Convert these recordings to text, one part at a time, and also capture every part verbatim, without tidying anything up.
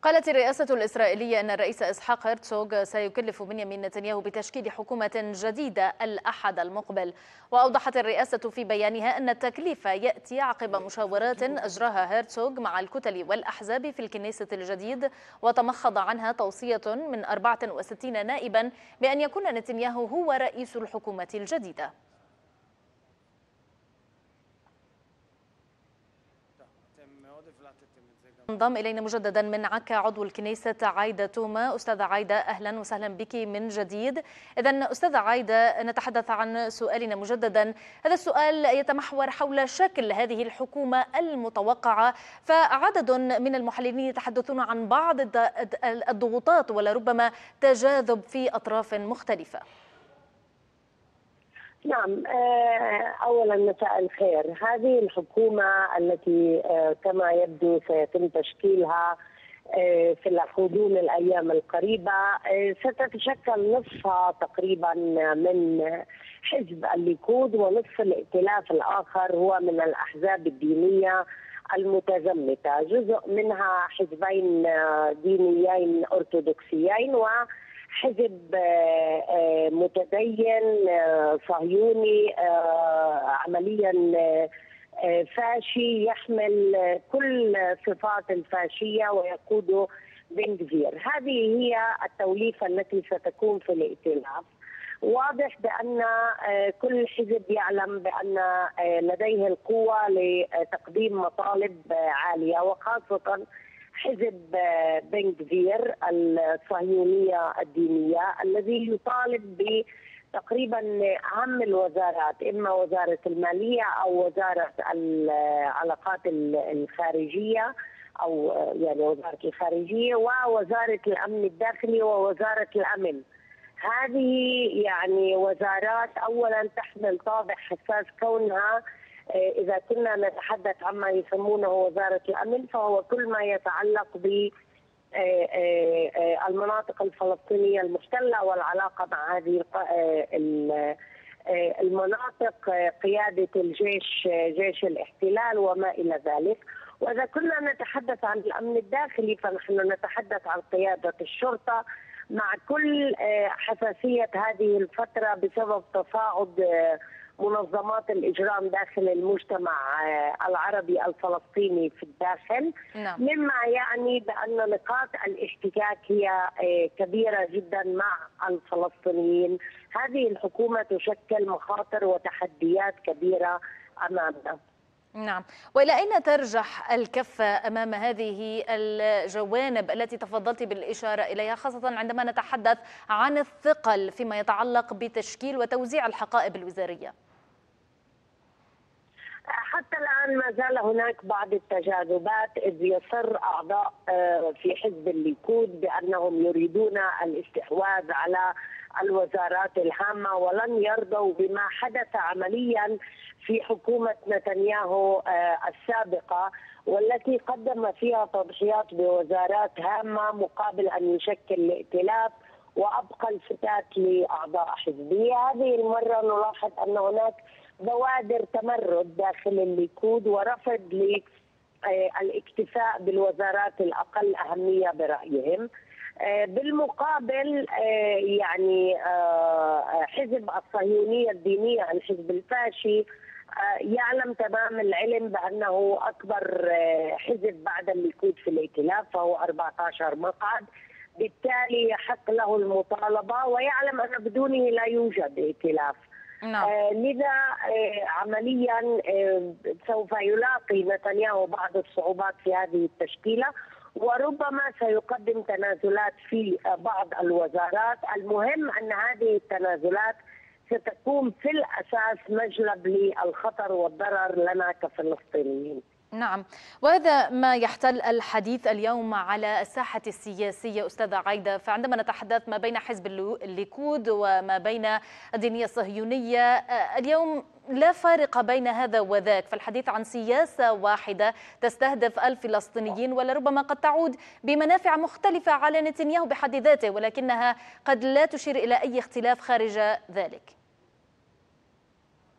قالت الرئاسة الإسرائيلية أن الرئيس إسحاق هرتسوغ سيكلف بنيامين نتنياهو بتشكيل حكومة جديدة الأحد المقبل. وأوضحت الرئاسة في بيانها أن التكليف يأتي عقب مشاورات أجراها هرتسوغ مع الكتل والأحزاب في الكنيسة الجديد، وتمخض عنها توصية من أربعة وستين نائبا بأن يكون نتنياهو هو رئيس الحكومة الجديدة. انضم إلينا مجددا من عكا عضو الكنيسة عايدة توما. أستاذة عايدة، أهلا وسهلا بك من جديد. إذن أستاذة عايدة، نتحدث عن سؤالنا مجددا. هذا السؤال يتمحور حول شكل هذه الحكومة المتوقعة، فعدد من المحللين يتحدثون عن بعض الضغوطات ولربما تجاذب في أطراف مختلفة. نعم، أولا مساء الخير. هذه الحكومة التي كما يبدو سيتم تشكيلها في الغضون الأيام القريبة ستتشكل نصفها تقريبا من حزب الليكود، ونصف الائتلاف الآخر هو من الأحزاب الدينية المتزمتة، جزء منها حزبين دينيين أرثوذكسيين و حزب متدين صهيوني عمليا فاشي يحمل كل صفات الفاشية ويقوده بن غفير. هذه هي التوليفة التي ستكون في الائتلاف. واضح بأن كل حزب يعلم بأن لديه القوة لتقديم مطالب عالية، وخاصة حزب بن غفير الصهيونية الدينية الذي يطالب بتقريبا أهم الوزارات، إما وزارة المالية أو وزارة العلاقات الخارجية أو يعني وزارة الخارجية ووزارة الأمن الداخلي ووزارة الأمن. هذه يعني وزارات أولا تحمل طابع حساس، كونها إذا كنا نتحدث عما يسمونه وزارة الأمن فهو كل ما يتعلق بالمناطق الفلسطينية المحتلة والعلاقة مع هذه المناطق، قيادة الجيش جيش الاحتلال وما إلى ذلك. وإذا كنا نتحدث عن الأمن الداخلي فنحن نتحدث عن قيادة الشرطة، مع كل حساسية هذه الفترة بسبب تصاعد منظمات الإجرام داخل المجتمع العربي الفلسطيني في الداخل. نعم. مما يعني بأن نقاط الاحتكاك هي كبيرة جدا مع الفلسطينيين. هذه الحكومة تشكل مخاطر وتحديات كبيرة أمامنا. نعم، وإلى أين ترجح الكفة أمام هذه الجوانب التي تفضلت بالإشارة إليها، خاصة عندما نتحدث عن الثقل فيما يتعلق بتشكيل وتوزيع الحقائب الوزارية؟ حتى الآن ما زال هناك بعض التجاذبات، إذ يصر أعضاء في حزب الليكود بأنهم يريدون الاستحواذ على الوزارات الهامة ولن يرضوا بما حدث عمليا في حكومة نتنياهو السابقة، والتي قدم فيها تضحيات بوزارات هامة مقابل أن يشكل الائتلاف وأبقى الفتات لأعضاء حزبية. هذه المرة نلاحظ أن هناك بوادر تمرد داخل الليكود ورفض للاكتفاء بالوزارات الأقل أهمية برأيهم. بالمقابل يعني حزب الصهيونية الدينية الحزب الفاشي يعلم تمام العلم بأنه أكبر حزب بعد الليكود في الائتلاف، فهو أربعة عشر مقعد، بالتالي يحق له المطالبة ويعلم أن بدونه لا يوجد ائتلاف. نعم. آه لذا آه عمليا آه سوف يلاقي نتنياهو بعض الصعوبات في هذه التشكيلة، وربما سيقدم تنازلات في آه بعض الوزارات. المهم أن هذه التنازلات ستكون في الأساس مجلب للخطر والضرر لنا كفلسطينيين. نعم، وهذا ما يحتل الحديث اليوم على الساحة السياسية أستاذة عايدة. فعندما نتحدث ما بين حزب الليكود وما بين الدينية الصهيونية، اليوم لا فارق بين هذا وذاك، فالحديث عن سياسة واحدة تستهدف الفلسطينيين ولربما قد تعود بمنافع مختلفة على نتنياهو بحد ذاته، ولكنها قد لا تشير إلى أي اختلاف خارج ذلك.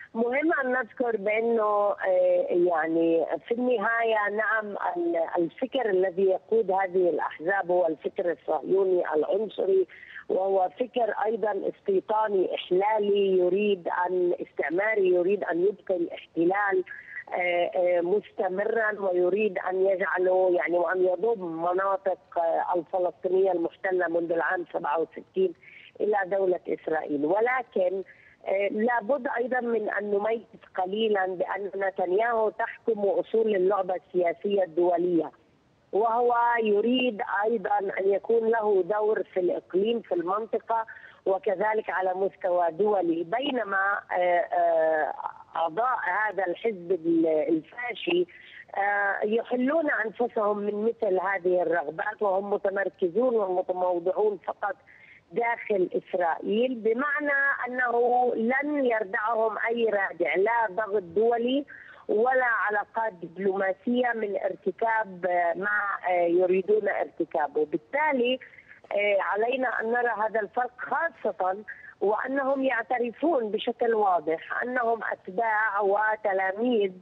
مهم أن نذكر بأنه يعني في النهاية نعم الفكر الذي يقود هذه الأحزاب هو الفكر الصهيوني العنصري، وهو فكر أيضا استيطاني إحلالي يريد أن استعماري يريد أن يبقي الاحتلال مستمرا، ويريد أن يجعله يعني وأن يضم مناطق الفلسطينية المحتلة منذ العام سبعة وستين إلى دولة إسرائيل. ولكن لابد أيضا من أن نميز قليلا بأن نتنياهو تحكم أصول اللعبة السياسية الدولية، وهو يريد أيضا أن يكون له دور في الإقليم في المنطقة وكذلك على مستوى دولي، بينما أعضاء هذا الحزب الفاشي يحلون أنفسهم من مثل هذه الرغبات، وهم متمركزون ومتموضعون فقط داخل إسرائيل، بمعنى أنه لن يردعهم أي رادع، لا ضغط دولي ولا علاقات دبلوماسية من ارتكاب ما يريدون ارتكابه. بالتالي علينا أن نرى هذا الفرق، خاصة وأنهم يعترفون بشكل واضح أنهم أتباع وتلاميذ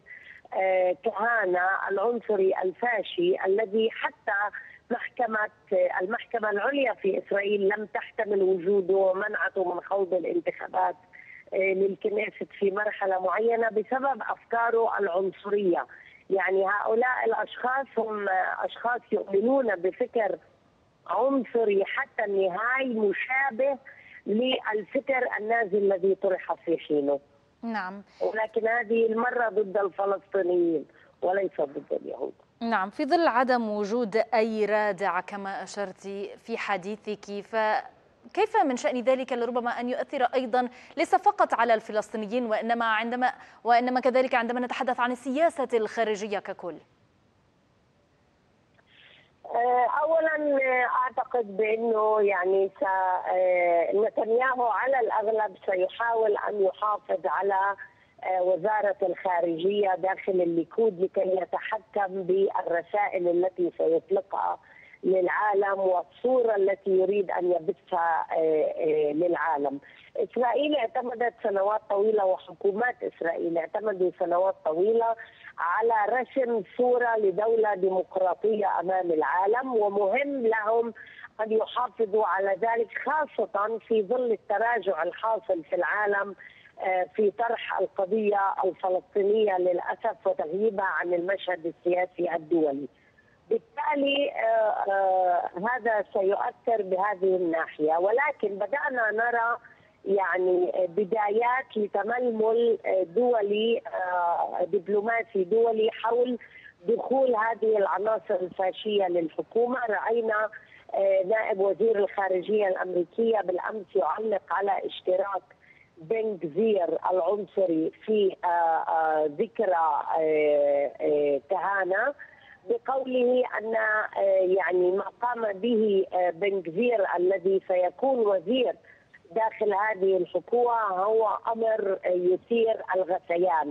كهانة العنصري الفاشي الذي حتى محكمة المحكمة العليا في إسرائيل لم تحتمل وجوده ومنعته من خوض الانتخابات للكنيست في مرحلة معينة بسبب أفكاره العنصرية. يعني هؤلاء الأشخاص هم أشخاص يؤمنون بفكر عنصري حتى النهاية مشابه للفكر النازي الذي طرح في حينه. نعم. ولكن هذه المرة ضد الفلسطينيين وليس ضد اليهود. نعم، في ظل عدم وجود أي رادع كما أشرت في حديثك، فكيف من شأن ذلك لربما أن يؤثر أيضا ليس فقط على الفلسطينيين وإنما عندما وإنما كذلك عندما نتحدث عن السياسة الخارجية ككل؟ أولا أعتقد بأنه يعني نتنياهو على الأغلب سيحاول أن يحافظ على وزارة الخارجية داخل الليكود لكي يتحكم بالرسائل التي سيطلقها للعالم والصورة التي يريد أن يبثها للعالم. إسرائيل اعتمدت سنوات طويلة وحكومات إسرائيل اعتمدوا سنوات طويلة على رسم صورة لدولة ديمقراطية أمام العالم، ومهم لهم أن يحافظوا على ذلك خاصة في ظل التراجع الحاصل في العالم في طرح القضية الفلسطينية للأسف وتغييبها عن المشهد السياسي الدولي. بالتالي هذا سيؤثر بهذه الناحية، ولكن بدأنا نرى يعني بدايات لتململ دولي دبلوماسي دولي حول دخول هذه العناصر الفاشية للحكومة. رأينا نائب وزير الخارجية الأمريكية بالأمس يعلق على اشتراك بن غفير العنصري في ذكرى كهانة بقوله أن يعني ما قام به بن غفير الذي سيكون وزير داخل هذه الحكومة هو أمر يثير الغثيان،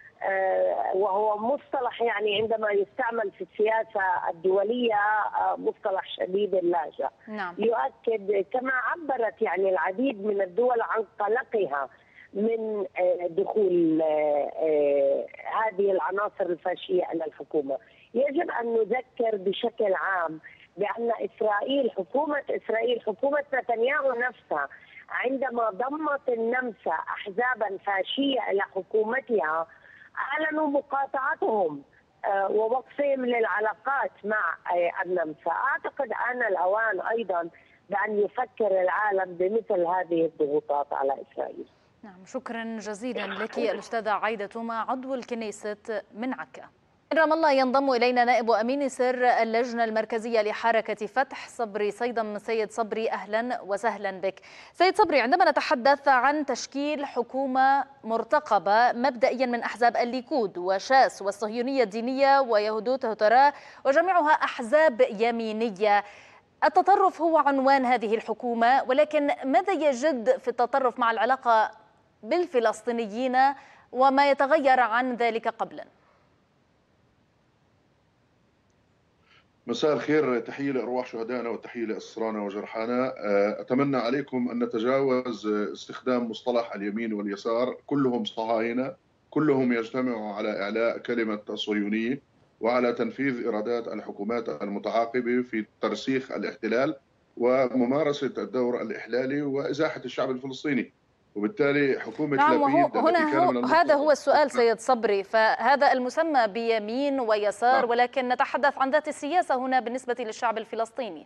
وهو مصطلح يعني عندما يستعمل في السياسة الدولية مصطلح شديد اللهجة. نعم. يؤكد كما عبرت يعني العديد من الدول عن قلقها من دخول هذه العناصر الفاشية إلى الحكومة. يجب أن نذكر بشكل عام بأن إسرائيل حكومة إسرائيل حكومة نتنياهو نفسها عندما ضمت النمسا أحزابا فاشية إلى حكومتها أعلنوا مقاطعتهم ووقفهم للعلاقات مع النمسا. أعتقد آن الأوان أيضا بأن يفكر العالم بمثل هذه الضغوطات على إسرائيل. نعم، شكرا جزيلا لك الأستاذة عايدة توما عضو الكنيست من عكا. من رام الله ينضم إلينا نائب أمين سر اللجنة المركزية لحركة فتح صبري صيدم. سيد صبري أهلا وسهلا بك. سيد صبري، عندما نتحدث عن تشكيل حكومة مرتقبة مبدئيا من أحزاب الليكود وشاس والصهيونية الدينية ويهودوت هتراء وجميعها أحزاب يمينية، التطرف هو عنوان هذه الحكومة، ولكن ماذا يجد في التطرف مع العلاقة بالفلسطينيين وما يتغير عن ذلك قبلا؟ مساء الخير، تحية لأرواح شهدائنا وتحية لأسرانا وجرحانا. أتمنى عليكم أن نتجاوز استخدام مصطلح اليمين واليسار، كلهم صهاينة، كلهم يجتمعوا على إعلاء كلمة الصهيونية وعلى تنفيذ إرادات الحكومات المتعاقبة في ترسيخ الاحتلال وممارسة الدور الإحلالي وإزاحة الشعب الفلسطيني. وبالتالي حكومة نعم، وهو لبيد التي هنا كان هو من هذا هو المفترض السؤال سيد صبري. فهذا المسمى بيمين ويسار، ولكن نتحدث عن ذات السياسة هنا بالنسبة للشعب الفلسطيني.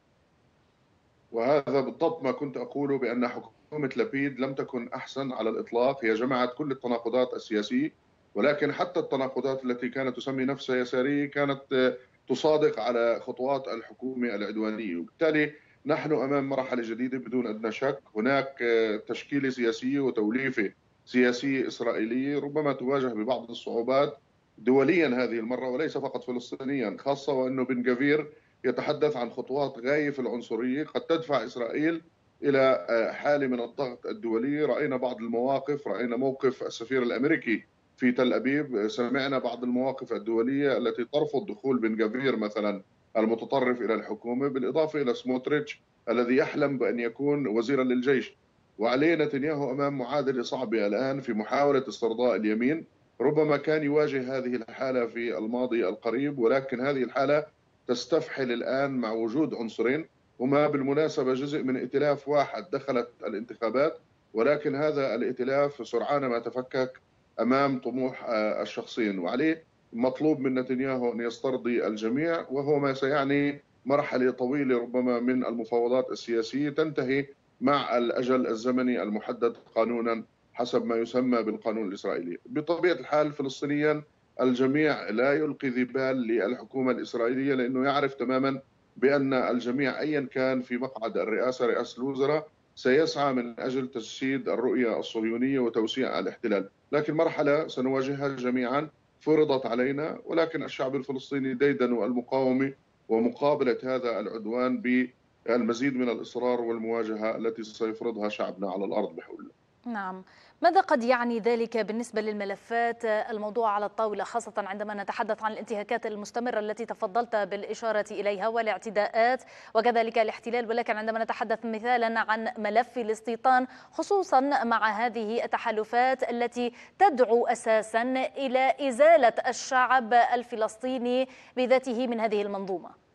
وهذا بالضبط ما كنت أقوله، بأن حكومة لبيد لم تكن أحسن على الإطلاق. هي جمعت كل التناقضات السياسية، ولكن حتى التناقضات التي كانت تسمي نفسها يسارية كانت تصادق على خطوات الحكومة العدوانية. وبالتالي نحن أمام مرحلة جديدة بدون أدنى شك. هناك تشكيلة سياسية وتوليفة سياسية إسرائيلية ربما تواجه ببعض الصعوبات دوليا هذه المرة وليس فقط فلسطينيا، خاصة وأنه بن غفير يتحدث عن خطوات غاية في العنصرية قد تدفع إسرائيل إلى حالة من الضغط الدولي. رأينا بعض المواقف، رأينا موقف السفير الأمريكي في تل أبيب، سمعنا بعض المواقف الدولية التي ترفض دخول بن غفير مثلا المتطرف إلى الحكومة، بالإضافة إلى سموتريتش الذي يحلم بأن يكون وزيرا للجيش. وعليه نتنياهو أمام معادلة صعبة الآن في محاولة استرضاء اليمين. ربما كان يواجه هذه الحالة في الماضي القريب، ولكن هذه الحالة تستفحل الآن مع وجود عنصرين هما بالمناسبة جزء من ائتلاف واحد دخلت الانتخابات، ولكن هذا الائتلاف سرعان ما تفكك أمام طموح الشخصين. وعليه مطلوب من نتنياهو أن يسترضي الجميع، وهو ما سيعني مرحلة طويلة ربما من المفاوضات السياسية تنتهي مع الأجل الزمني المحدد قانونا حسب ما يسمى بالقانون الإسرائيلي. بطبيعة الحال فلسطينيا الجميع لا يلقي ذي بال للحكومة الإسرائيلية، لأنه يعرف تماما بأن الجميع أيا كان في مقعد الرئاسة، رئاسة الوزراء، سيسعى من أجل تجسيد الرؤية الصهيونية وتوسيع الاحتلال. لكن مرحلة سنواجهها جميعا فرضت علينا، ولكن الشعب الفلسطيني ديدن المقاومة ومقابلة هذا العدوان بالمزيد من الإصرار والمواجهة التي سيفرضها شعبنا على الأرض بحول الله. نعم، ماذا قد يعني ذلك بالنسبة للملفات الموضوع على الطاولة، خاصة عندما نتحدث عن الانتهاكات المستمرة التي تفضلت بالإشارة إليها والاعتداءات وكذلك الاحتلال، ولكن عندما نتحدث مثالا عن ملف الاستيطان، خصوصا مع هذه التحالفات التي تدعو أساسا إلى إزالة الشعب الفلسطيني بذاته من هذه المنظومة؟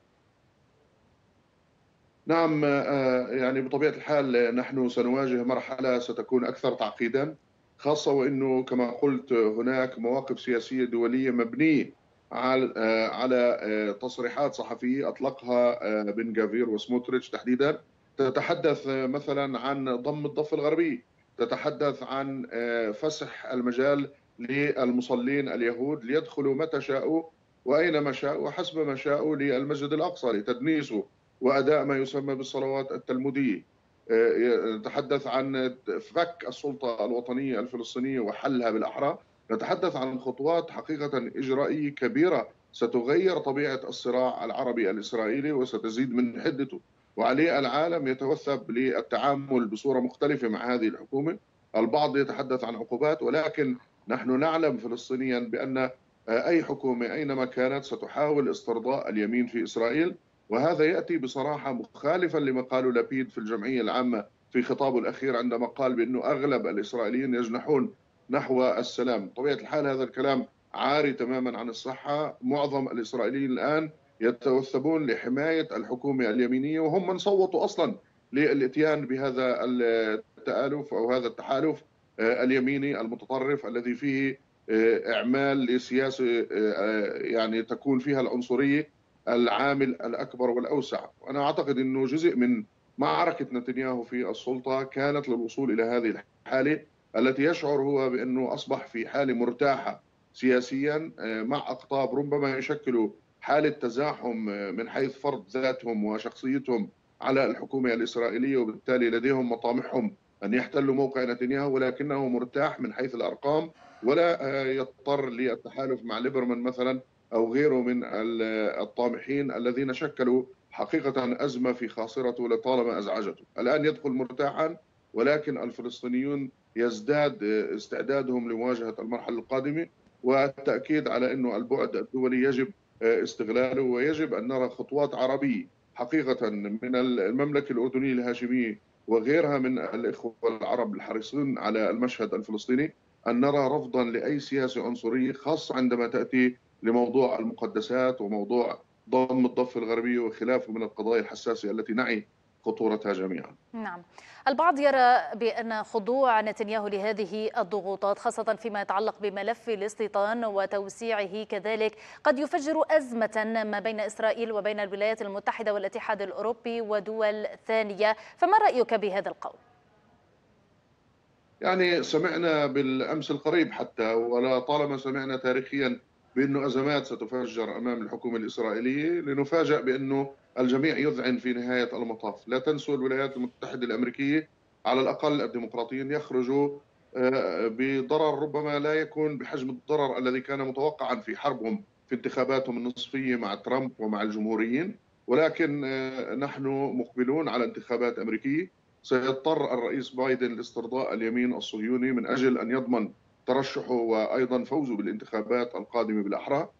نعم، يعني بطبيعة الحال نحن سنواجه مرحلة ستكون أكثر تعقيدا، خاصة وأنه كما قلت هناك مواقف سياسية دولية مبنية على على تصريحات صحفية أطلقها بن غفير وسموتريتش تحديدا، تتحدث مثلا عن ضم الضفة الغربية، تتحدث عن فسح المجال للمصلين اليهود ليدخلوا متى شاءوا وأينما شاءوا وحسب ما شاءوا للمسجد الأقصى لتدنيسه وأداء ما يسمى بالصلوات التلمودية. نتحدث عن فك السلطة الوطنية الفلسطينية وحلها بالأحرى. نتحدث عن خطوات حقيقة إجرائية كبيرة ستغير طبيعة الصراع العربي الإسرائيلي وستزيد من حدته، وعليه العالم يتوثب للتعامل بصورة مختلفة مع هذه الحكومة. البعض يتحدث عن عقوبات، ولكن نحن نعلم فلسطينيا بأن أي حكومة أينما كانت ستحاول استرضاء اليمين في إسرائيل، وهذا يأتي بصراحة مخالفا لما قاله لبيد في الجمعية العامة في خطابه الأخير عندما قال بأنه أغلب الإسرائيليين يجنحون نحو السلام. بطبيعة الحال هذا الكلام عاري تماما عن الصحة. معظم الإسرائيليين الآن يتوثبون لحماية الحكومة اليمينية، وهم من صوتوا أصلا للإتيان بهذا التآلف أو هذا التحالف اليميني المتطرف الذي فيه إعمال لسياسة يعني تكون فيها العنصرية العامل الأكبر والأوسع. وأنا أعتقد أنه جزء من معركة نتنياهو في السلطة كانت للوصول إلى هذه الحالة التي يشعر هو بأنه أصبح في حالة مرتاحة سياسيا مع أقطاب ربما يشكلوا حالة تزاحم من حيث فرض ذاتهم وشخصيتهم على الحكومة الإسرائيلية، وبالتالي لديهم مطامحهم أن يحتلوا موقع نتنياهو، ولكنه مرتاح من حيث الأرقام ولا يضطر للتحالف مع ليبرمان مثلا أو غيره من الطامحين الذين شكلوا حقيقة أزمة في خاصرته لطالما أزعجته. الآن يدخل مرتاحا، ولكن الفلسطينيون يزداد استعدادهم لمواجهة المرحلة القادمة، والتأكيد على أنه البعد الدولي يجب استغلاله، ويجب أن نرى خطوات عربية حقيقة من المملكة الأردنية الهاشمية وغيرها من الإخوة العرب الحريصين على المشهد الفلسطيني، أن نرى رفضا لأي سياسة عنصرية، خاصة عندما تأتي لموضوع المقدسات وموضوع ضم الضفة الغربية وخلافه من القضايا الحساسة التي نعي خطورتها جميعا. نعم، البعض يرى بأن خضوع نتنياهو لهذه الضغوطات خاصة فيما يتعلق بملف الاستيطان وتوسيعه كذلك قد يفجر أزمة ما بين إسرائيل وبين الولايات المتحدة والاتحاد الأوروبي ودول ثانية، فما رأيك بهذا القول؟ يعني سمعنا بالأمس القريب حتى، ولا طالما سمعنا تاريخيا بأنه أزمات ستفجر أمام الحكومة الإسرائيلية، لنفاجأ بأنه الجميع يذعن في نهاية المطاف. لا تنسوا الولايات المتحدة الأمريكية على الأقل الديمقراطيين يخرجوا بضرر ربما لا يكون بحجم الضرر الذي كان متوقعا في حربهم في انتخاباتهم النصفية مع ترامب ومع الجمهوريين، ولكن نحن مقبلون على انتخابات أمريكية. سيضطر الرئيس بايدن لاسترضاء اليمين الصهيوني من أجل أن يضمن ترشحه وأيضا فوزه بالانتخابات القادمة بالأحرى.